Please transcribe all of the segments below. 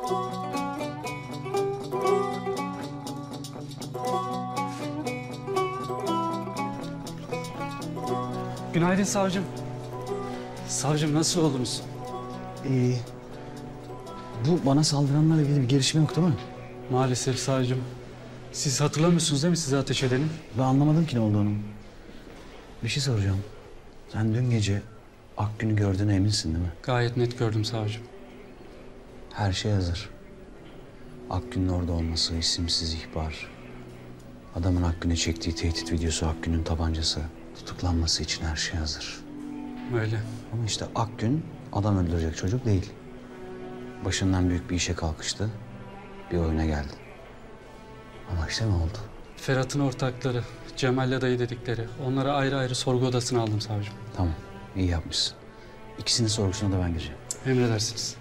Günaydın savcım. Savcım nasıl oldunuz? İyi. Bu bana saldıranlarla ilgili bir gelişme yok değil mi? Maalesef savcım. Siz hatırlamıyorsunuz değil mi size ateş edenin? Ben anlamadım ki ne olduğunu. Bir şey soracağım. Sen dün gece Akgün'ü gördüğüne eminsin değil mi? Gayet net gördüm savcım. Her şey hazır. Akgün'ün orada olması, isimsiz ihbar. Adamın Akgün'e çektiği tehdit videosu, Akgün'ün tabancası. Tutuklanması için her şey hazır. Öyle. Ama işte Akgün adam öldürecek çocuk değil. Başından büyük bir işe kalkıştı. Bir oyuna geldi. Ama işte ne oldu? Ferhat'ın ortakları, Cemal'le dayı dedikleri. Onları ayrı ayrı sorgu odasına aldım savcım. Tamam, iyi yapmışsın. İkisinin sorgusuna da ben gireceğim. Emredersiniz.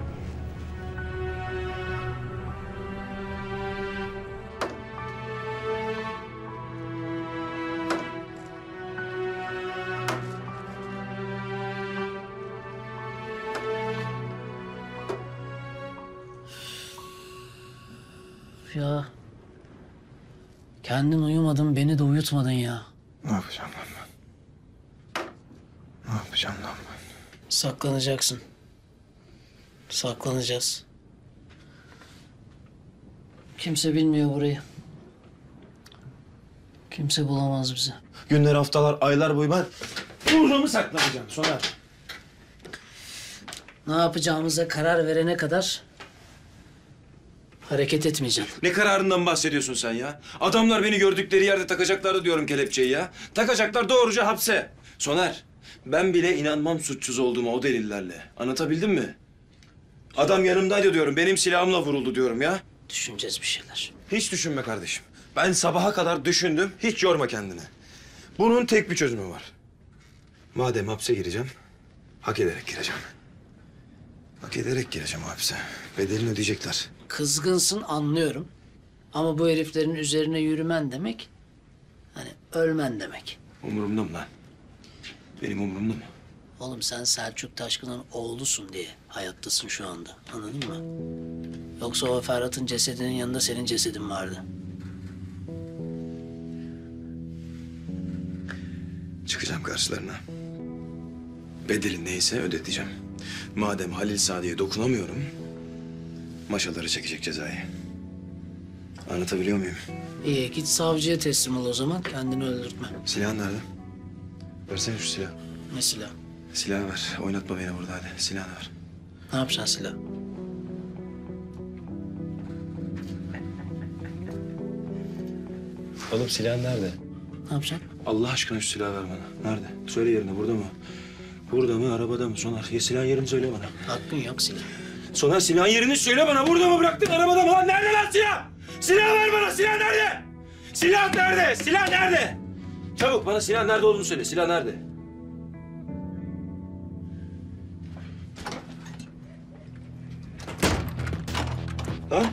Ya kendin uyumadın, beni de uyutmadın ya. Ne yapacağım lan ben? Ne yapacağım lan ben? Saklanacaksın. Saklanacağız. Kimse bilmiyor burayı. Kimse bulamaz bizi. Günler, haftalar, aylar boyu ben burada mı saklanacağım Soner? Ne yapacağımıza karar verene kadar hareket etmeyeceğim. Ne kararından bahsediyorsun sen ya? Adamlar beni gördükleri yerde takacaklardı diyorum kelepçeyi ya. Takacaklar doğruca hapse. Soner, ben bile inanmam suçsuz olduğuma o delillerle. Anlatabildim mi? Adam yanımdaydı diyorum, benim silahımla vuruldu diyorum ya. Düşüneceğiz bir şeyler. Hiç düşünme kardeşim. Ben sabaha kadar düşündüm, hiç yorma kendini. Bunun tek bir çözümü var. Madem hapse gireceğim, hak ederek gireceğim. Hak ederek gireceğim hapse. Bedelini ödeyecekler. Kızgınsın anlıyorum. Ama bu heriflerin üzerine yürümen demek... hani ölmen demek. Umurumda mı lan? Benim umurumda mı? Oğlum sen Selçuk Taşkın'ın oğlusun diye hayattasın şu anda. Anladın mı? Yoksa o Ferhat'ın cesedinin yanında senin cesedin vardı. Çıkacağım karşılarına. Bedeli neyse ödeteceğim. Madem Halil Sadi'ye dokunamıyorum... maşaları çekecek cezayı. Anlatabiliyor muyum? İyi git savcıya teslim ol o zaman. Kendini öldürtme. Silahın nerede? Versene şu silahı. Ne silah? Silahı ver. Oynatma beni burada hadi. Silahını ver. Ne yapacaksın silah? Oğlum silahın nerede? Ne yapacaksın? Allah aşkına şu silahı ver bana. Nerede? Söyle yerini. Burada mı? Burada mı? Arabada mı? Soner. Ya silahın yerini söyle bana. Hakkın yok silah. Soner silahın yerini söyle bana. Burada mı bıraktın? Arabada mı? Lan nerede lan silah? Silah ver bana. Silah nerede? Silah nerede? Silah nerede? Çabuk bana silah nerede olduğunu söyle. Silah nerede? Lan!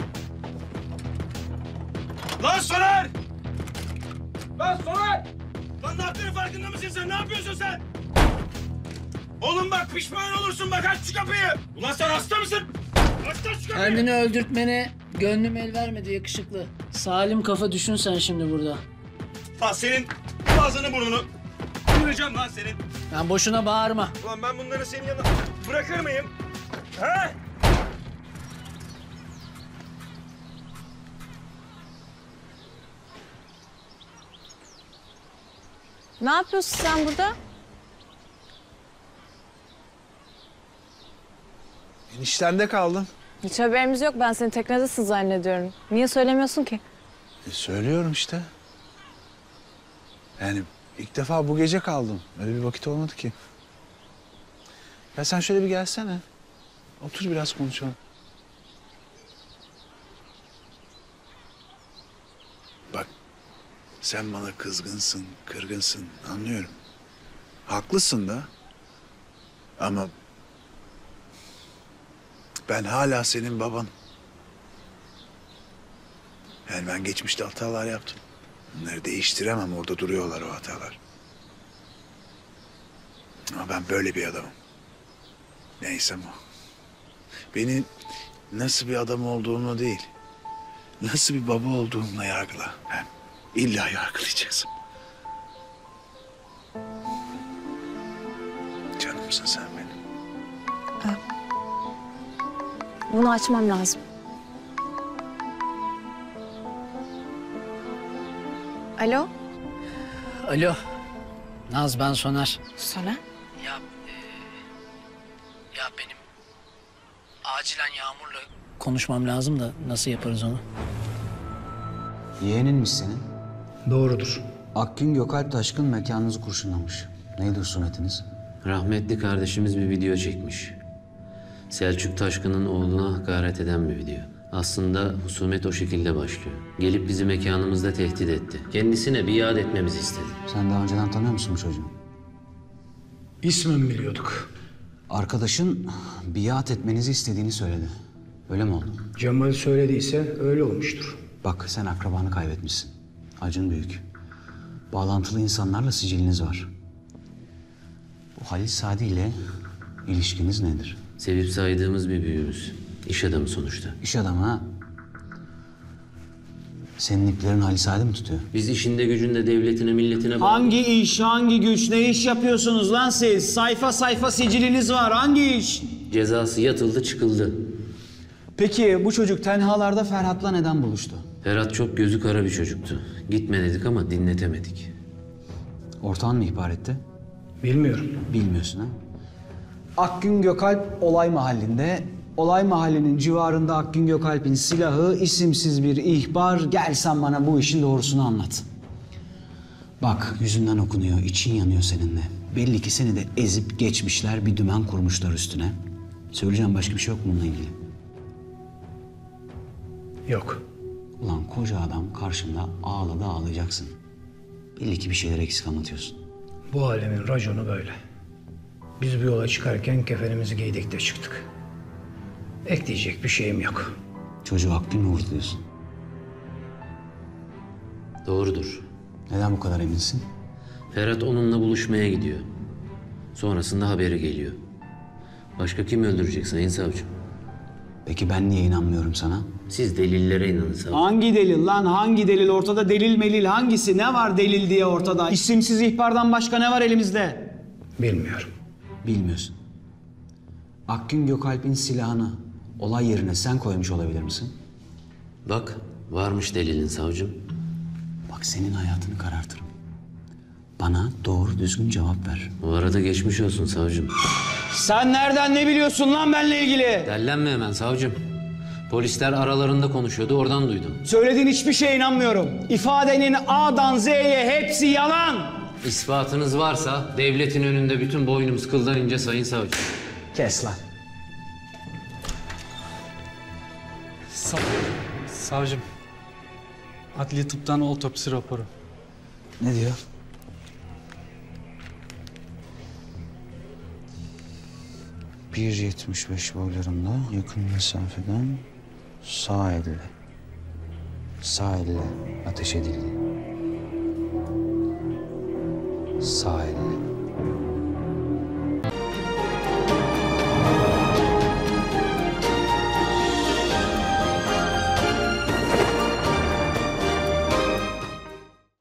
Lan Soner! Lan Soner! Lan ne yaptığının farkında mısın sen? Ne yapıyorsun sen? Oğlum bak pişman olursun bak aç şu kapıyı. Ulan sen hasta mısın? Aç lan şu kapıyı. Kendini öldürtmene gönlüm el vermedi yakışıklı. Salim kafa düşün sen şimdi burada. Lan senin ağzını burnunu kıracağım lan senin. Ben boşuna bağırma. Ulan ben bunları senin yanına bırakır mıyım? Ha? Ne yapıyorsun sen burada? Eniştende kaldım. Hiç haberimiz yok. Ben seni teknedesin zannediyorum. Niye söylemiyorsun ki? Söylüyorum işte. Yani ilk defa bu gece kaldım. Öyle bir vakit olmadı ki. Ya sen şöyle bir gelsene. Otur biraz konuşalım. Bak sen bana kızgınsın, kırgınsın anlıyorum. Haklısın da. Ama ben hala senin babanım. Yani ben geçmişte hatalar yaptım. Bunları değiştiremem, orada duruyorlar o hatalar. Ama ben böyle bir adamım. Neysem o. Beni nasıl bir adam olduğumla değil, nasıl bir baba olduğumla yargıla. Hem illa yargılayacaksın. Canımsın sen benim. Bunu açmam lazım. Alo? Alo. Naz, ben Soner. Soner? Ya benim acilen Yağmur'la konuşmam lazım da nasıl yaparız onu? Yeğeninmiş senin. Doğrudur. Akgün Gökalp Taşkın mekanınızı kurşunlamış. Neydi husumetiniz? Rahmetli kardeşimiz bir video çekmiş. Selçuk Taşkın'ın oğluna hakaret eden bir video. Aslında husumet o şekilde başlıyor. Gelip bizi mekanımızda tehdit etti. Kendisine biat etmemizi istedi. Sen daha önceden tanıyor musun bu çocuğu? İsmen biliyorduk. Arkadaşın biat etmenizi istediğini söyledi. Öyle mi oldu? Cemal söylediyse öyle olmuştur. Bak sen akrabanı kaybetmişsin. Acın büyük. Bağlantılı insanlarla siciliniz var. Bu Halil Sadi ile ilişkiniz nedir? Sevip saydığımız bir büyüğümüz. İş adamı sonuçta. İş adamı ha? Senin iplerin Halil Sadi mi tutuyor? Biz işinde gücünde devletine, milletine... Hangi iş, hangi güç, ne iş yapıyorsunuz lan siz? Sayfa sayfa siciliniz var, hangi iş? Cezası yatıldı, çıkıldı. Peki bu çocuk tenhalarda Ferhat'la neden buluştu? Ferhat çok gözü kara bir çocuktu. Gitme dedik ama dinletemedik. Ortağın mı ihbar etti? Bilmiyorum. Bilmiyorsun ha? Akgün Gökalp olay mahallinde. Olay mahallinin civarında Akgün Gökalp'in silahı, isimsiz bir ihbar. Gel sen bana bu işin doğrusunu anlat. Bak yüzünden okunuyor, için yanıyor seninle. Belli ki seni de ezip geçmişler, bir dümen kurmuşlar üstüne. Söyleyeceğim başka bir şey yok mu bununla ilgili? Yok. Ulan koca adam karşımda ağladı ağlayacaksın. Belli ki bir şeyler eksik anlatıyorsun. Bu alemin raconu böyle. Biz bir yola çıkarken kefenimizi giydik de çıktık. Ekleyecek bir şeyim yok. Çocuğu Akgün mü vurdu diyorsun? Doğrudur. Neden bu kadar eminsin? Ferhat onunla buluşmaya gidiyor. Sonrasında haberi geliyor. Başka kim öldürecek Sayın Savcım? Peki ben niye inanmıyorum sana? Siz delillere inanın savcım. Hangi delil lan, hangi delil? Ortada delil melil hangisi? Ne var delil diye ortada? İsimsiz ihbardan başka ne var elimizde? Bilmiyorum. Bilmiyorsun. Akgün Gökalp'in silahını olay yerine sen koymuş olabilir misin? Bak, varmış delilin savcım. Bak senin hayatını karartırım. Bana doğru düzgün cevap ver. O arada geçmiş olsun savcım. Sen nereden ne biliyorsun lan benimle ilgili? Dellenme hemen savcım. Polisler aralarında konuşuyordu, oradan duydum. Söylediğin hiçbir şeye inanmıyorum. İfadenin A'dan Z'ye hepsi yalan. İspatınız varsa devletin önünde bütün boynumuz kıldan ince Sayın Savcı. Kes lan. Savcım. Adli tıptan otopsi raporu. Ne diyor? ...1.75 boylarında yakın mesafeden sağ elle ateş edildi. Sağ elle.